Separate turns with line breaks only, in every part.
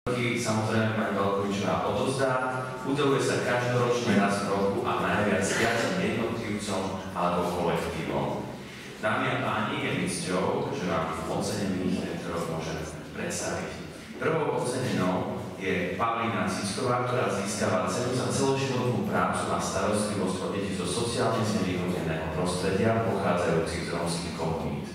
Samozrejme pani Veľkovičová odovzdá. Udeluje sa každoročne raz v roku a najviac 5 jednotlivcom alebo kolektívom. Dámy a páni, je mi cťou, že vám ocenených lektorov môžem predstaviť. Prvou ocenenou je Pavlína Cicková, ktorá získava cenu za celoživotnú prácu a starostlivosť o deti zo sociálne znevýhodneného prostredia pochádzajúcich z rómskych komunít.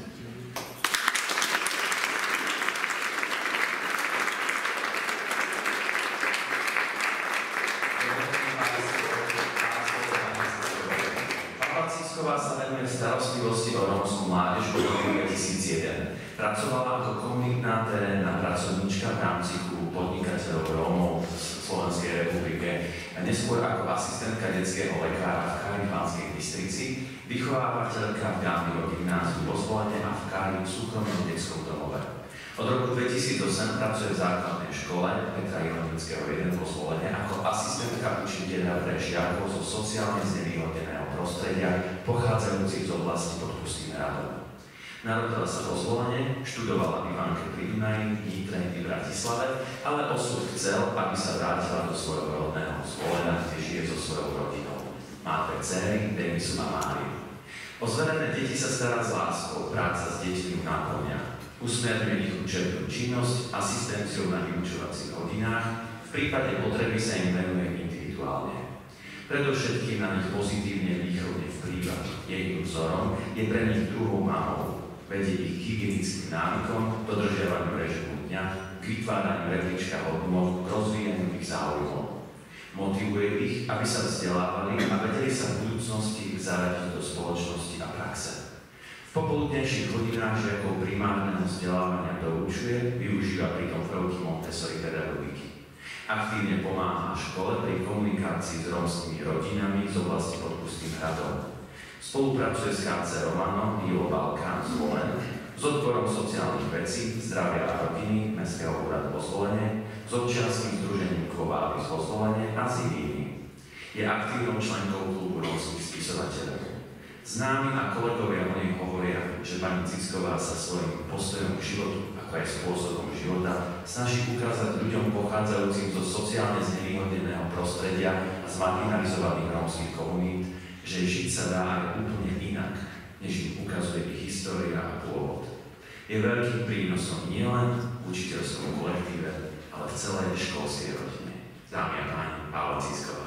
Sa venuje starostlivosti o rómsku mládež v roku 2001. Pracovala ako komunitná terénna pracovníčka v rámci klubu podnikateľov Rómov v Slovenskej republike a neskôr ako asistentka detského lekára v Kári v Banskej Bystrici, vychovávateľka v Gámbiho gymnáziu vo Zvolene a v Kári v súkromnom detskom domove. Od roku 2008 pracuje v základnej škole Petra Ilonického 1 vo Zvolene ako asistentka učiteľa pre žiakov zo sociálne znevýhodneného prostredia pochádzajúcich z oblasti pod Pustým Hradom. Narodila sa vo Zvolene, študovala v Ivánke pri Dunaji, Nitre i Bratislave, ale osud chcel, aby sa vrátila do svojho rodného Zvolena, kde žije so svojou rodinou. Má 2 dcery, Denisu a Máriu. O zverené deti sa stará s láskou, práca s deťmi naplňa. Usmerňuje ich učebnú činnosť, asistenciou na vyučovacích hodinách, v prípade potreby sa im venuje individuálne. Predovšetkým na nich pozitívne výchovne vplýva. Jej vzorom je pre nich druhou mamou. Vedie ich k hygienickým návykom, dodržiavaniu režimu dňa, k vytváraniu rebríčka hodnôt, k rozvíjaniu ich záujmov. Motivuje ich, aby sa vzdelávali a vedeli sa v budúcnosti zaradiť do spoločnosti a praxe. V popoludnejších hodinách žiakov primárneho vzdelávania doučuje, využíva pritom prvky Montessori pedagogiky. Aktívne pomáha škole pri komunikácii s rómskymi rodinami z oblasti pod Pustým Hradom. Spolupracuje s KC Romano, Ilo Balkán Zvolen, s odborom sociálnych vecí, zdravia a rodiny Mestského úradu vo Zvolene, s občianskym združením Kovály vo Zvolene a s inými. Je aktívnou členkou klubu rómskych spisovateľov. Známi a kolegovia o nej hovoria, že pani Cicková sa svojím postojom k životu, ako aj spôsobom života, snaží ukázať ľuďom pochádzajúcim zo sociálne znevýhodneného prostredia a z marginalizovaných rómskych komunít, že žiť sa dá aj úplne inak, než im ukazuje ich história a pôvod. Je veľkým prínosom nielen v učiteľskom kolektíve, ale v celej školskej rodine. Dámy a páni, Pavla Cicková.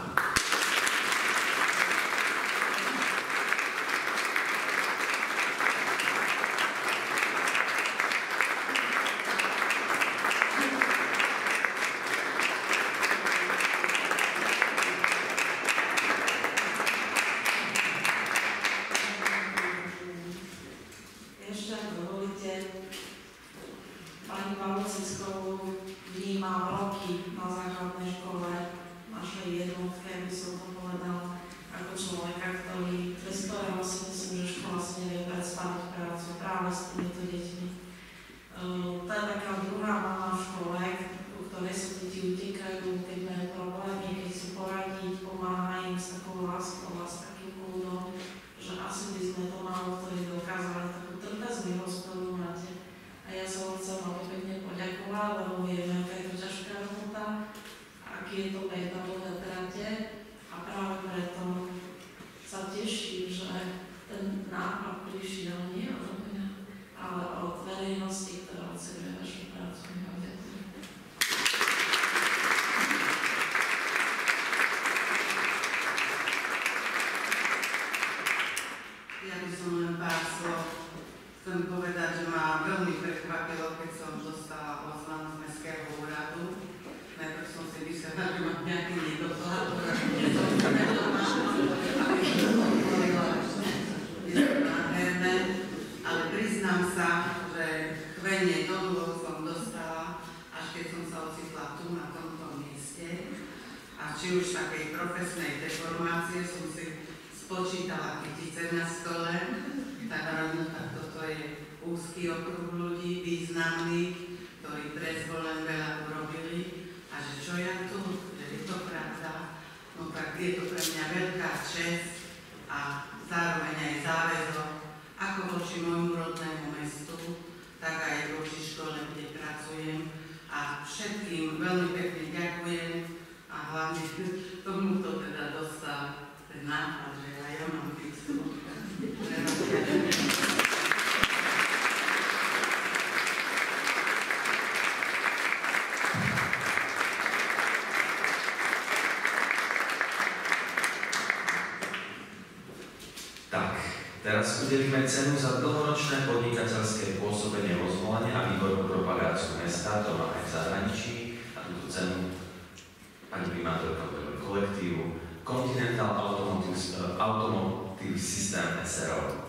Či už takej profesnej deformácie som si spočítala kytice na stole, tak áno, tak toto je úzky okruh ľudí, významných, ktorí pre Zvolen veľa urobili a že čo ja tu, že je to pravda, no tak je to pre mňa veľká česť a zároveň aj záväzok, ako voči môjmu rodnému mestu, tak aj voči škole, kde pracujem a všetkým veľmi veľmi pekne ďakujem a hlavne tomuto teda dostal ten nápad, že aj ja mám fixu.
Teraz udelíme cenu za dlhoročné podnikateľské pôsobenie vo Zvolene a výboru propagáciu mesta, to máme v zahraničí, a túto cenu pani primátorka kolektívu Continental Automotive System SRO.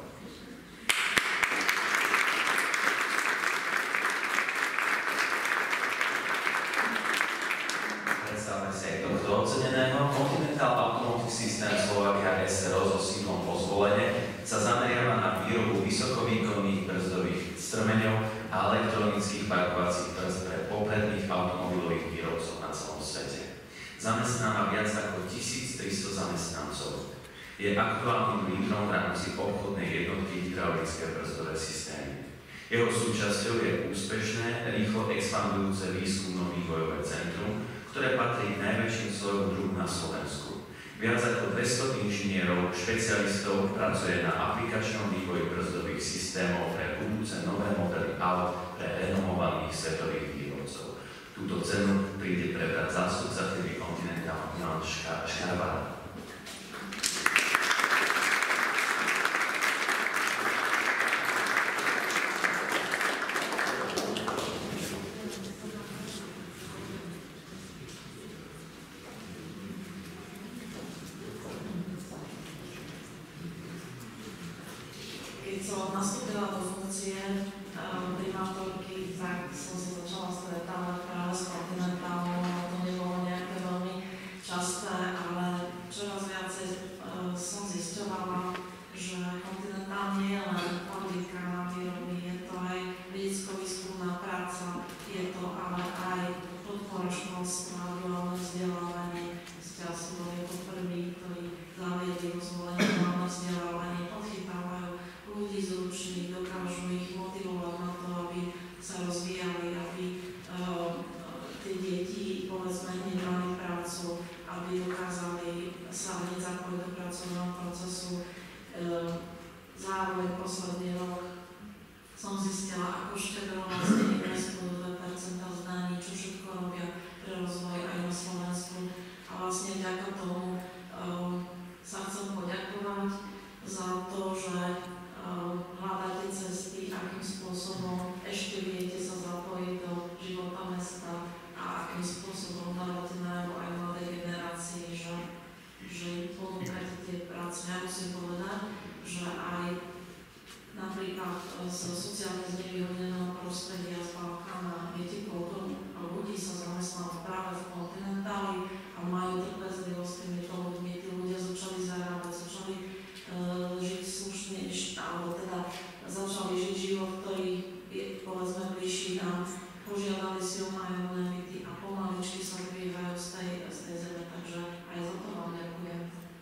Predstavme si aj tohto oceneného. Continental Automotive System Slovakia SRO so sídlom vo Zvolene sa zameriava na výrobu vysokovýkonných brzdových strmeňov a elektronických parkovacích brzd pre popredných automobilových výrobcov na celom svete. Zamestnáva viac ako 1300 zamestnancov. Je aktuálnym lídrom v rámci obchodnej jednotky hydraulické brzdové systémy. Jeho súčasťou je úspešné, rýchlo expandujúce výskumno-vývojové centrum, ktoré patrí k najväčším svojom druhu na Slovensku. Viac ako 200 inžinierov, špecialistov pracuje na aplikačnom vývoji brzdových systémov pre budúce nové modely aut pre renomovaných svetových výrobcov. Túto cenu príde prebrať zástupca firmy Continental Milan Škarvara.
Keď som nastúpila do funkcie primátorky, tak som sa začala stretávať práve s Continentalom, to nebolo nejaké veľmi časté, ale čoraz viacej som zisťovala, že Continental nie je len fabrika na výroby, je to aj vedecko-výskumná práca, je to ale aj podpora školstva, duálne vzdelávanie. Ja som boli ako prvý, ktorí zaviedli vo Zvolení duálne vzdelávanie, odchytávajú ľudí zručných, dokážu ich motivovať na to, aby sa rozvíjali, aby tie deti, povedzme, nemali prácu, aby dokázali sa hneď zapojiť do pracovného procesu. Zároveň posledný rok som zistila, ako Štegro vlastne investujú 2% zdaní, čo všetko robia pre rozvoj aj na Slovensku. A vlastne vďaka tomu sa chcem poďakovať za to, že hľadáte cesty, akým spôsobom ešte viete sa zapojiť do života mesta a akým spôsobom dávate najavo aj mladej generácii, že ponúkate tie práce. Ja musím povedať, že aj napríklad z sociálne znevýhodneného prostredia z Balkána, viete, koľko ľudí sa zamestnalo práve v Continentali a majú trpezlivosť s týmito ľuďmi. Tí ľudia začali zarábať, začali žiť slušne, alebo teda začali žiť život, ktorý je, povedzme, bližší nám. Požiadali si o nájomné byty a pomaličky sa vyvíjajú z tej zeme, takže aj za to vám ďakujem.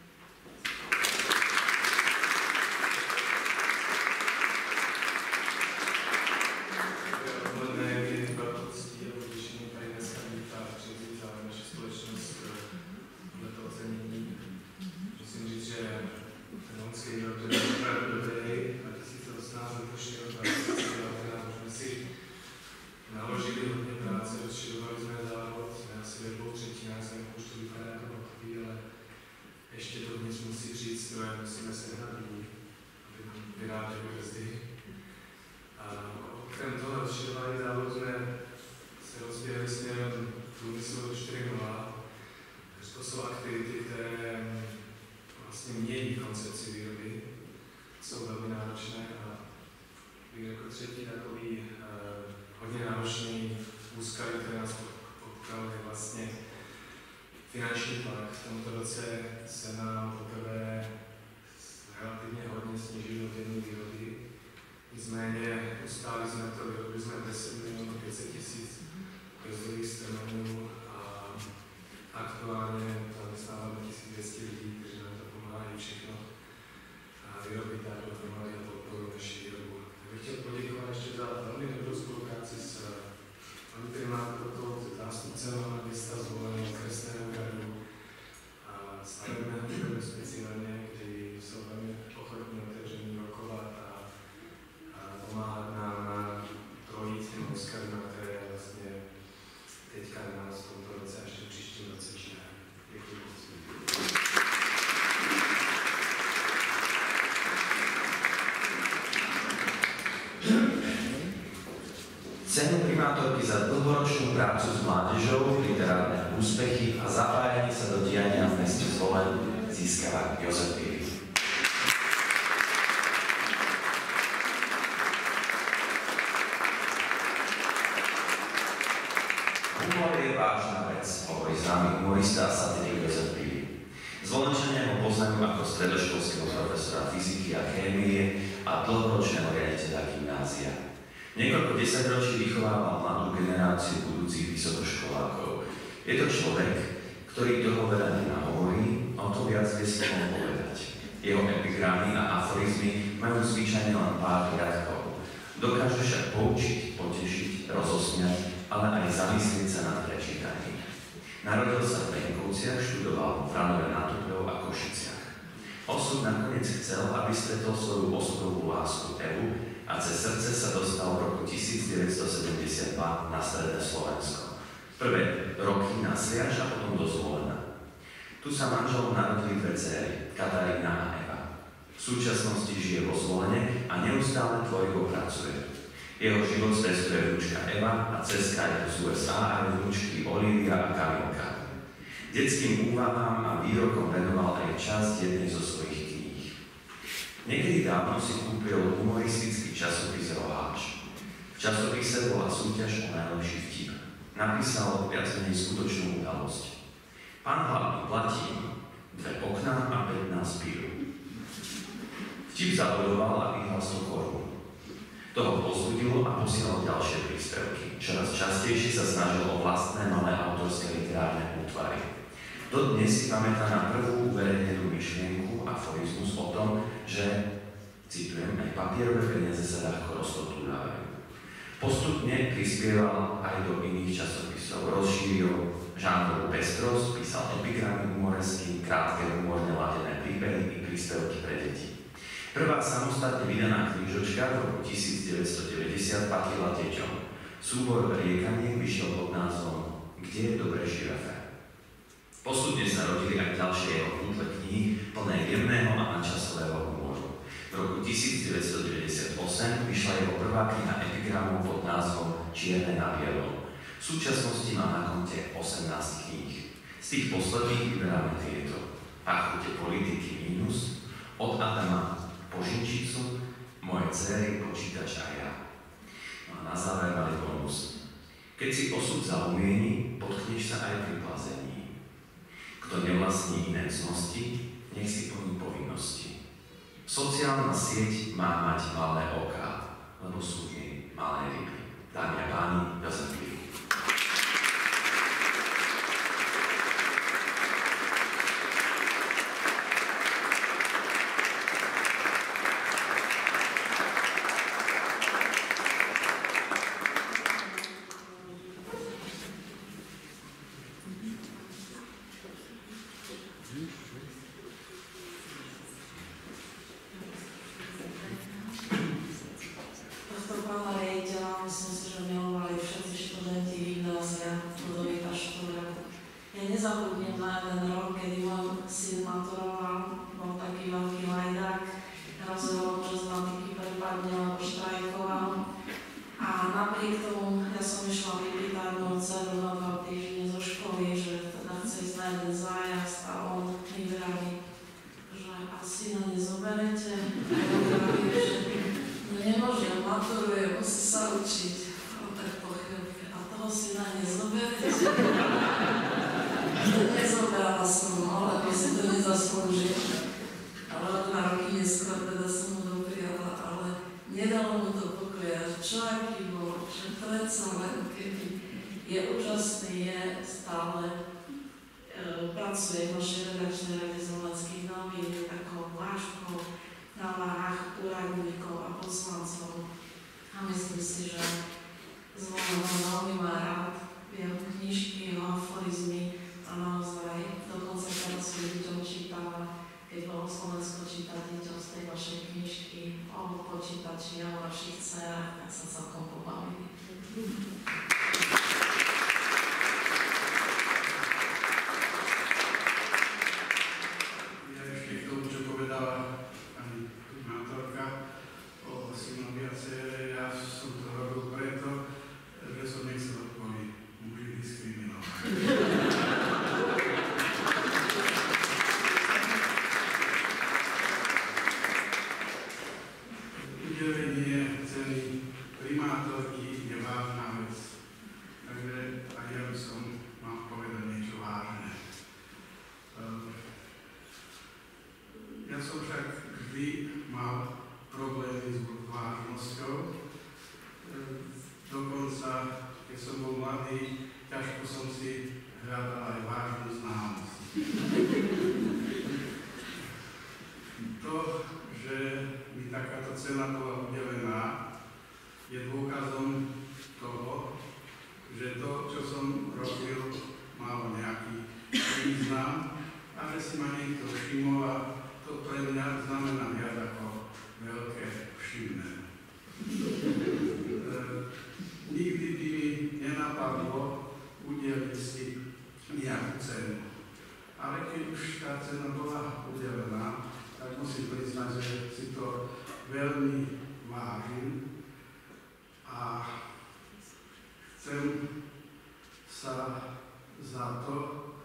Finančný tlak v tomto roce sa nám poprvé relatívne hodne snížil denní výroby. Nicméně ustáli jsme to, vyrobili jsme 10 miliónov 500 000 brzdových strmenů a aktuálně zamestnáváme 1200 lidí, kteří nám to pomáhají všechno a vyrobit dát dohromady a podporu naši výrobu. Já bych chtěl poděkovat ještě za velmi dobrou spolupráci s paní primátorkou, s zástupcem mesta Zvolen, okresného úradu a stavebného úradu speciálne, ktorí sú veľmi ochotní otevření rokovať a pomáhať nám na projiť tým úskalím, ktoré vlastne teďka nás v tomto roce a ešte v příštím roce číhajú. Děkuji.
Cenu primátorky za dlhoročnú prácu s mládežou, literárne úspechy a zapájanie sa do diania v meste Zvolen získava Jozef Pili. Humor je vážna vec, hovorí známy humorista a satirik Jozef Pili. Zvolenčania ho poznajú ako stredoškolského profesora fyziky a chémie a dlhoročného riaditeľa gymnázia. Niekoľko desaťročí vychovával mladú generáciu budúcich vysokoškolákov. Je to človek, ktorý toho veľa nenahovorí, o to viac vie slovom povedať. Jeho epigramy a aforizmy majú zvyčajne len pár riadkov. Dokáže však poučiť, potešiť, rozosmiať, ale aj zamyslieť sa nad prečítaním. Narodil sa v Benkovciach, študoval v Hranove nad Topľou a Košiciach. Osud nakoniec chcel, aby stretol svoju osudovú lásku Evu, a cez srdce sa dostal v roku 1972 na stredné Slovensko. Prvé roky na Sliač a potom do Zvolena. Tu sa manželom narodili dve dcery, Katarína a Eva. V súčasnosti žije vo Zvolene a neustále tvorivo pracuje. Jeho život stresuje vnúčka Eva a dcestka je z USA aj vnúčky Olivia a Kamilka. Detským úvahám a výrokom venoval aj časť jednej zo svojich kníh. Niekedy dávno si kúpil humoristický časopis Roháč. V časopise bola súťaž o najlepší vtip. Napísal viac menej skutočnú udalosť. Pán hlavný platí, 2 okná a 15 píl. Vtip zabodoval a vyhral 100 korún. Toho povzbudilo a posielal ďalšie príspevky. Čoraz častejšie sa snažil o vlastné malé autorské literárne útvary. Dodnes si pamätá na prvú uverejnenú myšlienku, aforizmus o tom, že, citujem, aj papierové peniaze sa ľahko rozkotúľavajú. Postupne prispieval aj do iných časopisov, rozšíril žánrovú pestrosť, písal epigramy humoresky, krátke humorne ladené príbehy i príspevky pre deti. Prvá samostatne vydaná knižočka v roku 1990 patrila deťom. Súbor riekaniek vyšiel pod názvom Kde je dobré žirafe? Postupne sa rodili aj ďalšie jeho útle kníh plné jemného a nadčasového humoru. V roku 1998 vyšla jeho prvá kniha epigramov pod názvom Čierne na bielom. V súčasnosti má na konte 18 kníh. Z tých posledných vyberáme tieto. Pachute politiky mínus, Od Adama po Žinčicu, Moje dcery, počítač a ja. No a na záver mali bonus. Keď si osud zaumieni, potkneš sa aj pri plazení. Kto nevlastní iné cnosti, nech si plní povinnosti. Sociálna sieť má mať malé oká, lebo sú v nej malé ryby. Dámy a páni, Jozef Pili.
Nezabudnem na jeden rok, kedy môj syn maturoval, bol taký veľký lajdák, rozhodol, že z matiky prepadne, alebo štrajkoval. A napriek tomu ja som išla vypýtať moju dceru na 2 týždne zo školy, že teda chce ísť na jeden zájazd a on mi vraví, že asi na nezoberete. A ja vraví, že no nemôžem, maturuje, musí sa učiť. A tak po chvíľke, a toho si na nezoberete. Nezobrala som ho, lebo si to nezaslúžil. Ale 2 roky neskôr teda som ho dopriala, ale nedalo mu to pokoja. Čo aký bol, že predsa len keby je úžasný, je stále pracuje v našej redakčnej rade Slovenských novín takou vážkou na váhách úradníkov a poslancov. A myslím si, že Zvolen ho veľmi má rád, jeho knižky, jeho aforizmy a naozaj dokonca teraz som deťom čítala, keď bolo Slovensko čítať deťom z tej vašej knižky o počítači a o vašich dcerách, tak sa celkom pobavili.
Ja ešte k tomu, čo povedala pani primátorka o synovi a dcere, ja som to robil preto, že som nechcel kvôli muži diskriminovať. Udelenie ceny primátorky je vážna vec. Takže aj ja by som mal povedať niečo vážne. Ja som však vždy mal problémy s vážnosťou. Dokonca, keď som bol mladý, ťažko som si hľadal aj vážnu známosť. To, že mi takáto cena bola udelená, je dôkazom toho, že to, čo som robil, malo nejaký význam a že si ma niekto všimol a to pre mňa znamená viac ako veľké všimné. Nikdy by mi nenapadlo udeliť si nejakú cenu. Ale keď už tá cena bola udelená, tak musím priznať, že si to veľmi vážim a chcem sa za to,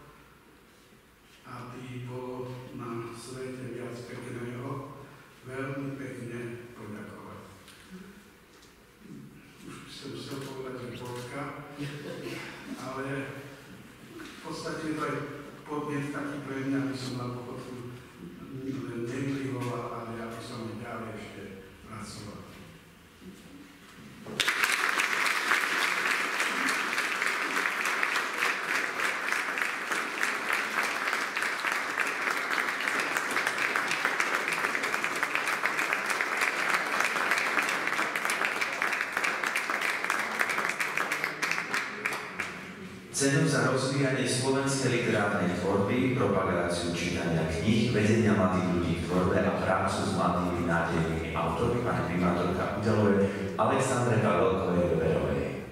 aby bolo na svete viac pekného, veľmi pekne poďakovať. Už by som chcel povedať, že bodka, ale v podstate to je podnet taký pre mňa, aby som mal pochodu len nevylivoval, ale aby som aj ďalej ešte pracoval.
Cenu za rozvíjanie slovenskej literárnej tvorby, propagáciu čítania kníh, vedenia mladých ľudí v tvorbe a prácu s mladými nádejnými autormi pani primátorka udeluje Alexandre Pavelkovej-Weberovej.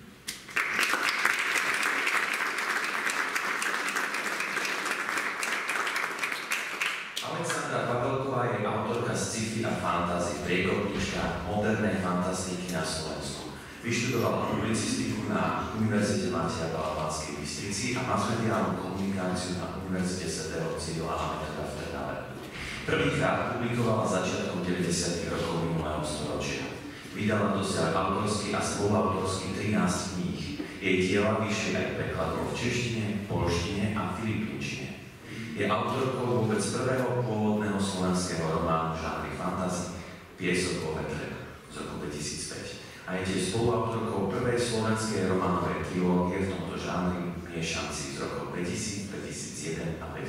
Alexandra Pavelková je autorka sci-fi a fantasy, priekopnička modernej fantastiky na Slovensku. Vyštudovala publicistiku na Univerzite Mateja Bála v Banskej Bystrici a masmediálnu komunikáciu na Univerzite svätého Cyrila a Metoda v Trnave. Prvýkrát publikovala začiatkom 90. rokov minulého storočia. Vydala dosiaľ autorský a spoluautorský 13 kníh. Jej diela vyšli aj prekladov v češtine, poľštine a filipínčine. Je autorkou vôbec prvého pôvodného slovenského románu žánry fantasy Piesok vo vetre z roku 2005. A je tiež spoluautorkou prvej slovenskej románovej trilógie v tomto žánri Miešanci z rokov 2000, 2001 a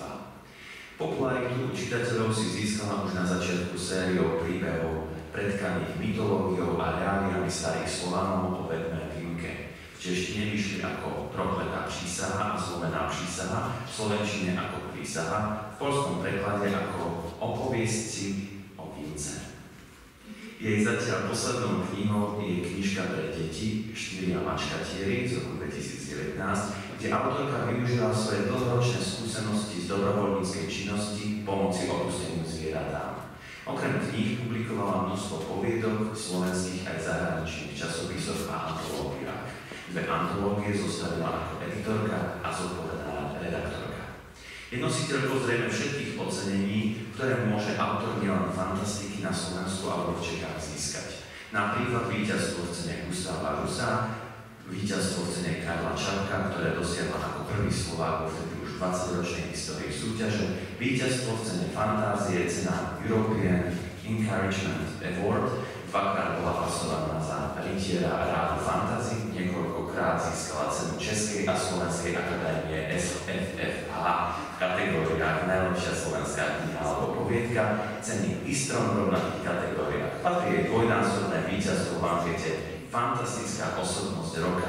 2002. Popularitu čitateľov si získala už na začiatku sériou príbehov predkaných mytológiou a reáliami starých Slovanov o vedme Vimke. V češtine vyšli ako Prokletá prísaha a Zlomená prísaha, v slovenčine ako Prísaha, v poľskom preklade ako Opoviestci o Vimce. Jej zatiaľ poslednou knihou je knižka pre deti Štyria mačkatieri z roku 2019, kde autorka využila svoje dlhoročné skúsenosti z dobrovoľníckej činnosti pomoci opusteným zvieratám. Okrem kníh publikovala množstvo poviedok v slovenských aj zahraničných časopisoch a antológiách. Dve antológie zostavila ako editorka a zodpovedná redaktorka. Je nositeľkou zrejme všetkých ocenení, ktoré môže autor nielen fantastiky na Slovensku alebo v Čechách získať. Napríklad víťazstvo v cene Gustáva Rusa, víťazstvo v cene Karla Čapka, ktoré dosiahla ako prvý Slovák vo vtedy už 20-ročnej histórii súťaže, víťazstvo v cene Fantázie, cena European Encouragement Award, dvakrát bola hlasovaná za rytiera Rádu Fantasy, niekoľkokrát získala cenu Českej a Slovenskej akadémie SFFH v kategóriách Najlepšia slovenská kniha alebo poviedka, ceny Istron v rovnakých kategóriách. Patrí jej dvojnásobné víťazstvo v ankete Fantastická osobnosť roka.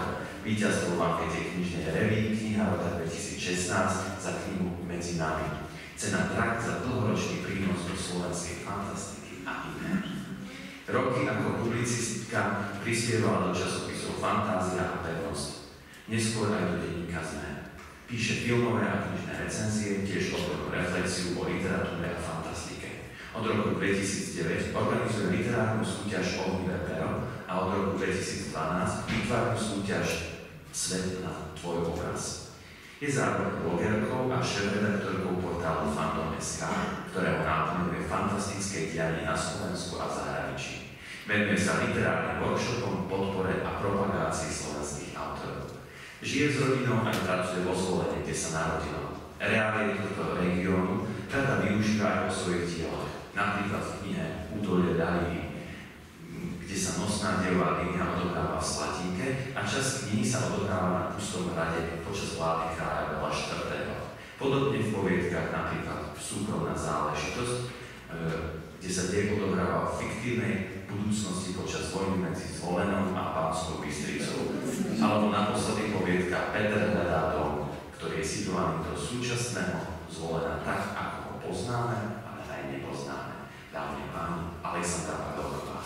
víťazstvo v ankete knižnej revue Kniha roka 2016 za knihu Medzi nami. Cena Trakt za dlhoročný prínos do slovenskej fantastiky a iné. Roky ako publicistka prispievala do časopisov Fantázia a Pevnosť. Neskôr aj do denníka SME. Píše filmové a knižné recenzie, tiež odbornú reflexiu o literatúre a fantastike. Od roku 2009 organizuje literárnu súťaž Ohnivé pero a od roku 2012 výtvarnú súťaž Svet na tvoj obraz. Je zároveň blogerkou a šéfredaktorkou portálu Fandom.sk, ktorého náplňou je fantastické dianie na Slovensku a v zahraničí. Venuje sa literárnym workshopom, podpore a propagácii slovenských autorov. Žije s rodinou a pracuje vo Zvolene, kde sa narodila. Reálie tohto regiónu rada využíva aj vo svojich dielach, napríklad v knihe Údolie Dalí, kde sa nosná dielová línia odohráva v Slatinke a časť knihy sa odohráva na Pustom hrade počas vlády kráľa Bela IV. Podobne v poviedkach napríklad Súkromná záležitosť, kde sa deje odohráva v fiktívnej budúcnosti počas vojny medzi Zvolenou a Banskou Bystricou. Alebo naposledy poviedka Peter hľadá dom, ktorý je situovaný do súčasného Zvolena tak, ako ho poznáme, ale aj nepoznáme. Dámy a páni, Alexandra Pavelková.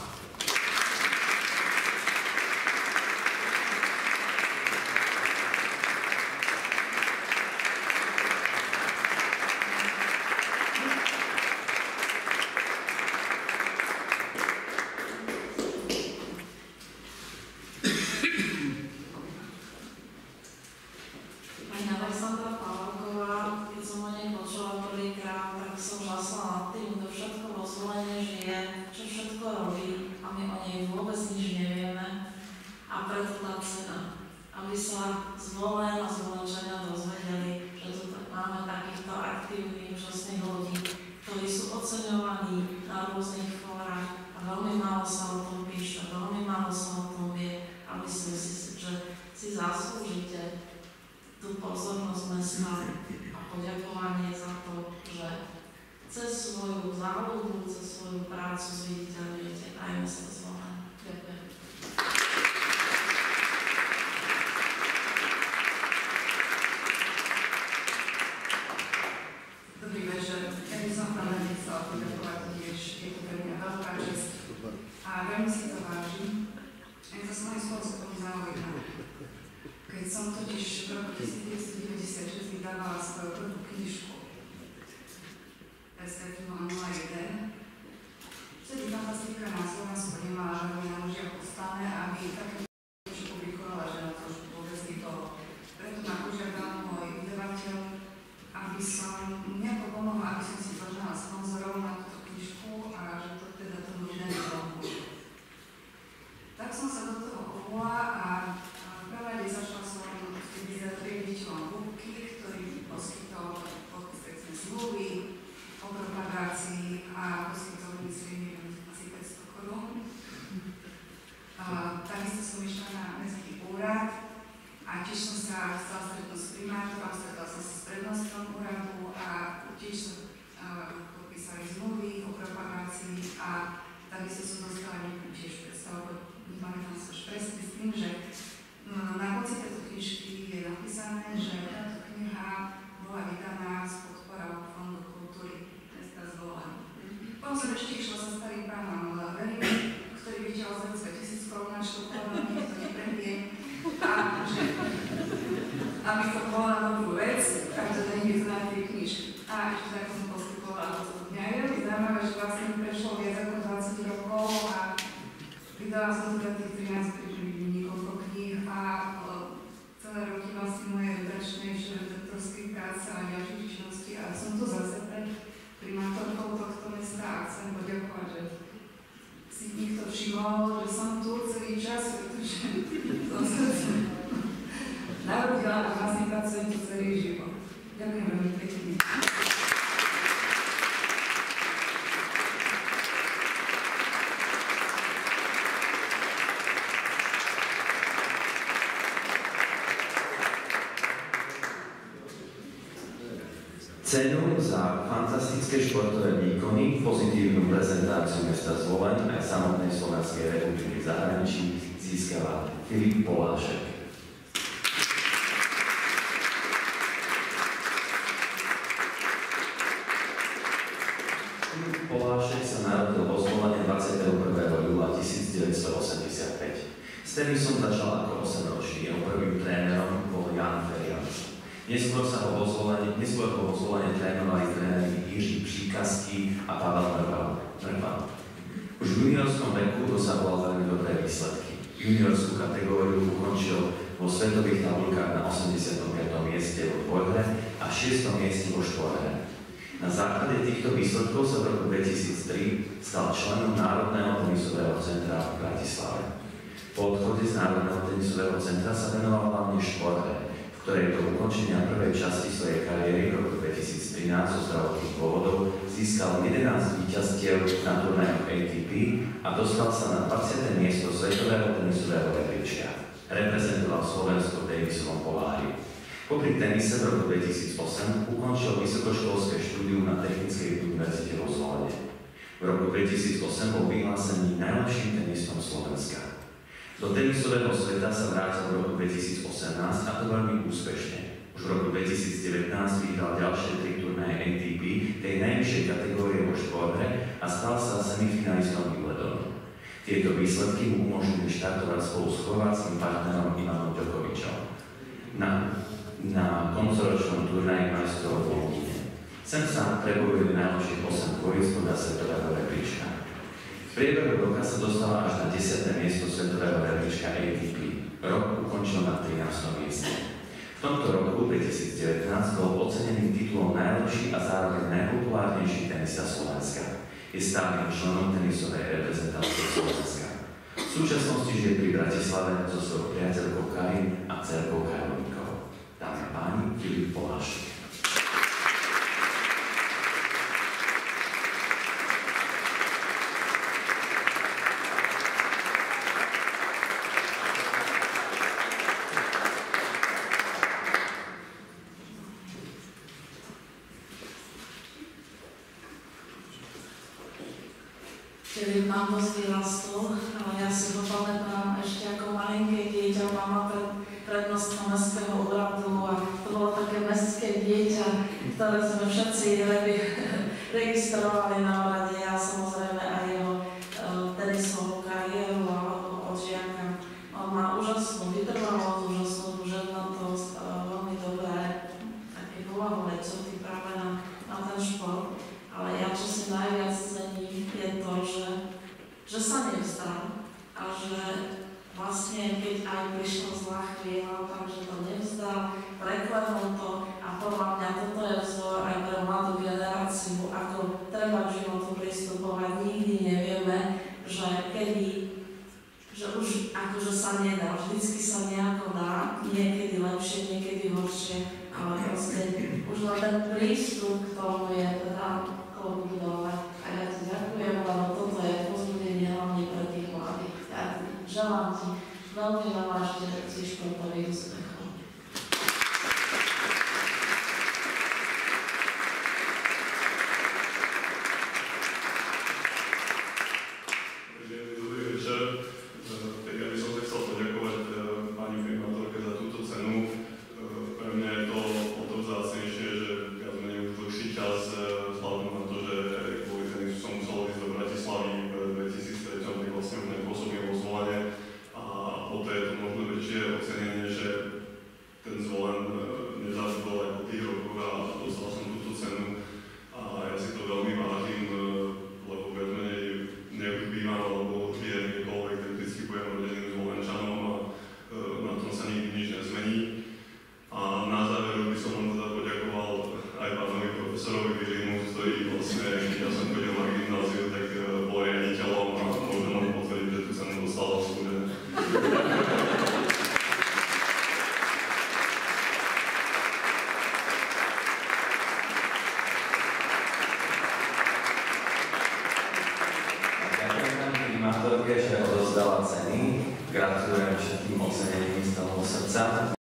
Cenu za fantastické športové výkony, pozitívnu prezentáciu mesta Zvolen aj samotnej Slovenskej republiky v zahraničí získava Filip Polášek. Vtedy som začal ako 8-ročný, jeho prvým trénerom bol Jan Ferian. Neskôr ho vo zvolenie trénovali tréneri Jiří Příkazky a Pavel Mrval. Už v juniorskom veku dosahoval veľmi dobré výsledky. Juniorskú kategóriu ukončil vo svetových tabuľkách na 85. mieste vo dvojhre a 6. mieste vo štvorhre. Na základe týchto výsledkov sa v roku 2003 stal členom Národného tenisového centra v Bratislave. Po odchode z Národného tenisového centra sa venoval hlavne štvorhre, v ktorej do ukončenia prvej časti svojej kariéry v roku 2013 zo zdravotných dôvodov získal 11 víťazstiev na turnajoch ATP a dostal sa na 20. miesto svetového tenisového rebríčka. Reprezentoval Slovensko v tenisovom pohári. Popri tenise v roku 2008 ukončil vysokoškolské štúdium na Technickej univerzite vo Zvolene. V roku 2008 bol vyhlásený najlepším tenistom Slovenska. Do tenisového sveta sa vrátil v roku 2018 a to veľmi úspešne. Už v roku 2019 vyhral ďalšie 3 turnaje ATP tej najvyššej kategórie vo štvorhre a stal sa semifinalistom Wimbledonu. Tieto výsledky mu umožnili štartovať spolu s chorvátskym partnerom Ivanom Djokovičom na koncoročnom turnaji majstrov v Londýne. Sem sa prebojili najlepších 8 dvojíc podľa svetového rebríčka. V priebehu roka sa dostala až na 10. miesto svetového rebríčka ATP. Rok ukončil na 13. mieste. V tomto roku 2019 bol ocenený titulom najlepší a zároveň najpopulárnejší tenista Slovenska. Je stálym členom tenisovej reprezentácie Slovenska. V súčasnosti žije pri Bratislave so svojou priateľkou Karin a dcérkou Karolínkou. Dámy a páni, Filip Polášek.
Kedy mám dosť vyrastol, ale ja si ho pamätám ešte ako malinké dieťa, mama prednostná mestského úradu a to bolo také mestské dieťa, ktoré sme všetci registrovali na úrade a samozrejme aj jeho tenisovú kariéru alebo od žiaka. On má úžasnú vytrvalosť, úžasnú duševnatosť, veľmi dobré také povahu vecovky práve na ten šport. Ale ja čo si najviac cením je to, že sa nevzdal a že vlastne keď aj prišla zlá chvíľa, takže to nevzdal, preklenul to a podľa mňa toto je vzor aj pre mladú generáciu, ako treba v životu pristupovať. Nikdy nevieme, že už akože sa nedá, vždycky sa nejako dá, niekedy lepšie, niekedy horšie, ale proste už len ten prístup k tomu je teda klobuk dole. A ja ti ďakujem, lebo toto je povzbudenie hlavne pre tých mladých. Ja želám ti veľmi veľa ešte športových úspechov.
Že odozdala ceny. Gratulujem všetkým ocenením z toho srdca.